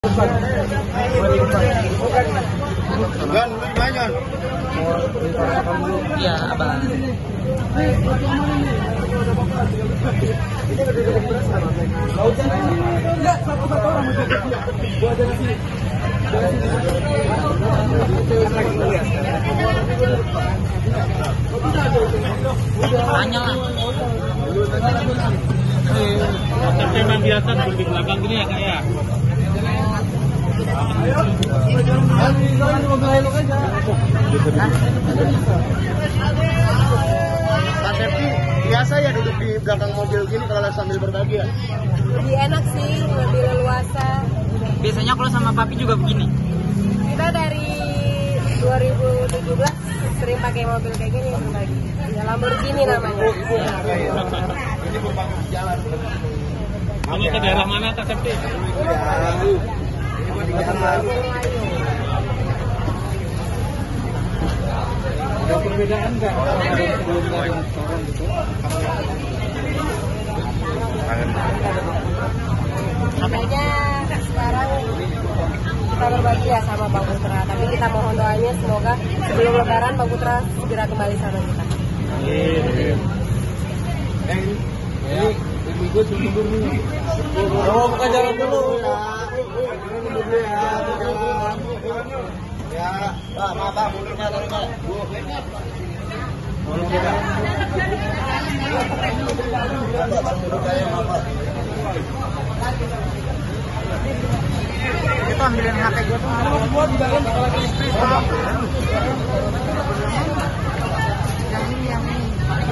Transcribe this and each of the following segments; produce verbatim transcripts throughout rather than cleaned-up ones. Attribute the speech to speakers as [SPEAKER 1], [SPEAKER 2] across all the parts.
[SPEAKER 1] Gan, banyak.
[SPEAKER 2] Iya, abang. Tanya lah.
[SPEAKER 3] Tapi memang biasa duduk di belakang gini ya kak ya.
[SPEAKER 1] Pak Septi, biasa ya duduk di belakang mobil gini kalau sambil berbagi ya?
[SPEAKER 4] Lebih enak sih, lebih leluasa.
[SPEAKER 2] Biasanya kalau sama papi juga begini.
[SPEAKER 4] Kita dari dua ribu tujuh belas sering pakai mobil kayak gini berbagi. Ya Lamborghini namanya.
[SPEAKER 1] Ini berbagi jalan.
[SPEAKER 3] Ini ke daerah mana kak Septi?
[SPEAKER 1] Ya, ini buat di jalan. Ada perbedaan nggak? Sebelum dari restoran gitu?
[SPEAKER 4] Makanya sekarang kita berbagi ya sama Bang Putra. Tapi kita mohon doanya semoga sebelum Lebaran Bang Putra segera kembali sama kita.
[SPEAKER 1] Eh, ini ikut mundur nih. Oh, bukan jalan dulu. Ya, Pak, maaf Pak, mundurnya tadi Pak. Mundurnya.
[SPEAKER 2] Itu ambilin H P gue tuh.
[SPEAKER 1] Buat di dalam kalau istri.
[SPEAKER 2] Yang ini, yang ini.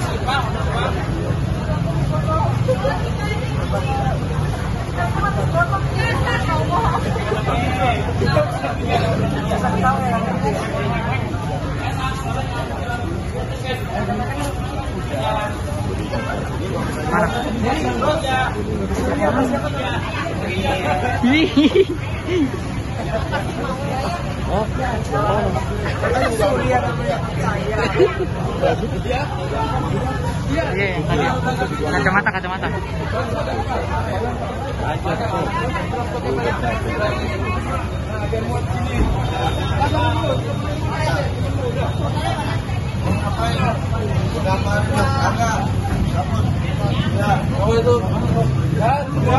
[SPEAKER 1] Oh,
[SPEAKER 2] Iya, yang tadi. Kacamata, kacamata.
[SPEAKER 1] Oh itu. Ya,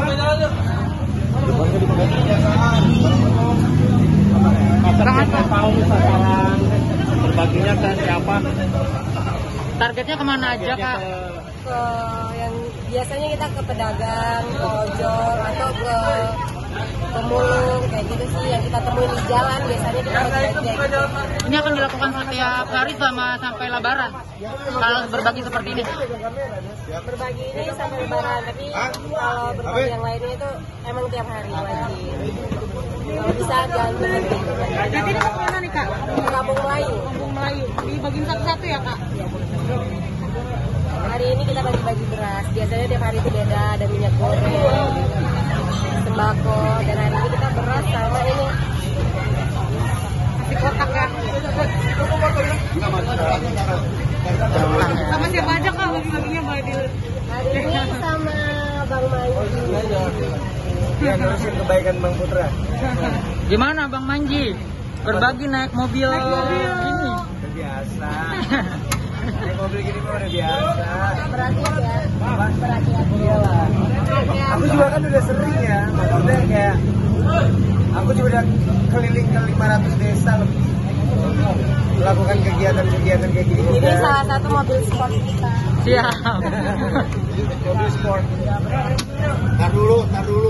[SPEAKER 3] Masyarakat tahu sasaran berbaginya ke siapa?
[SPEAKER 2] Targetnya kemana aja kak?
[SPEAKER 4] Ke yang biasanya kita ke pedagang, ke ojol atau ke pemulung kayak gitu sih yang kita temuin di jalan biasanya kita bagi-bagi kayak gitu.
[SPEAKER 2] Ini akan dilakukan setiap hari sama sampai Lebaran. Kalau berbagi seperti ini.
[SPEAKER 4] Berbagi ini sampai Lebaran, tapi kalau berbagi yang lainnya itu emang tiap hari wajib. Kalau bisa jangan berhenti.
[SPEAKER 5] Jadi ini mau kemana nih kak?
[SPEAKER 4] Ke Kampung Melayu.
[SPEAKER 5] Kampung Melayu. Dibagiin satu-satu ya kak?
[SPEAKER 4] Hari ini kita bagi-bagi beras. Biasanya tiap hari itu beda, ada minyak goreng, sembako, dan hari ini kita beras sama ini.
[SPEAKER 5] Di kotak ya? Sama siapa aja kak bagi-baginya Badil?
[SPEAKER 4] Hari ini sama Bang Manji.
[SPEAKER 1] dia nerusin kebaikan Bang Putra.
[SPEAKER 2] Gimana Bang Manji? Berbagi naik mobil,
[SPEAKER 5] Naik mobil.
[SPEAKER 2] ini.
[SPEAKER 1] Udah biasa. Naik mobil gini mah udah biasa.
[SPEAKER 4] Berakhir ya.
[SPEAKER 1] Apa?
[SPEAKER 4] Berakhir.
[SPEAKER 1] Iyalah. Aku juga kan udah sering ya. Maksudnya kayak aku juga udah keliling ke lima ratus desa lebih. Melakukan kegiatan-kegiatan kayak gini.
[SPEAKER 4] Ini
[SPEAKER 1] udah.
[SPEAKER 4] salah satu mobil sport kita.
[SPEAKER 2] Siap.
[SPEAKER 1] Mobil sport. Tar dulu, tar dulu.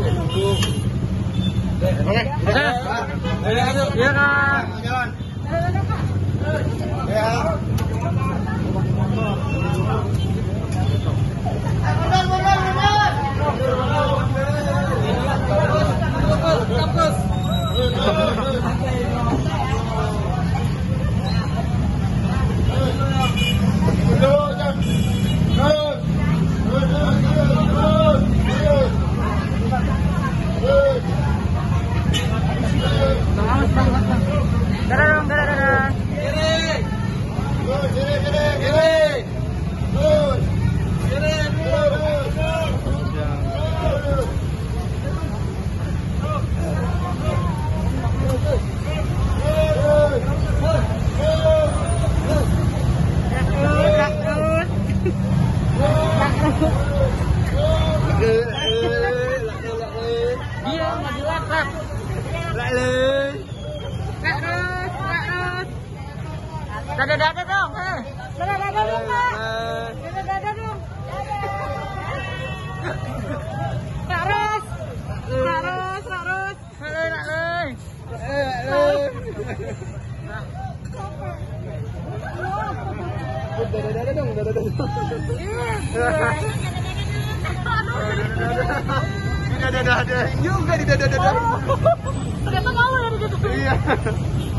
[SPEAKER 1] Oke.
[SPEAKER 2] Oke. Iya kak.
[SPEAKER 1] Jalan. Ya.
[SPEAKER 2] Dadah dong, dadah dadah. Dada-dada dong, eh.
[SPEAKER 5] Dada-dada dong, Kak. Dada-dada dong. Kak Ros. Kak Ros, Kak Ros.
[SPEAKER 2] Halo, nak leh.
[SPEAKER 1] Dada-dada dong, dada-dada dong. Dada-dada juga di dada-dada.
[SPEAKER 5] Ternyata mau ya di situ.
[SPEAKER 1] Iya.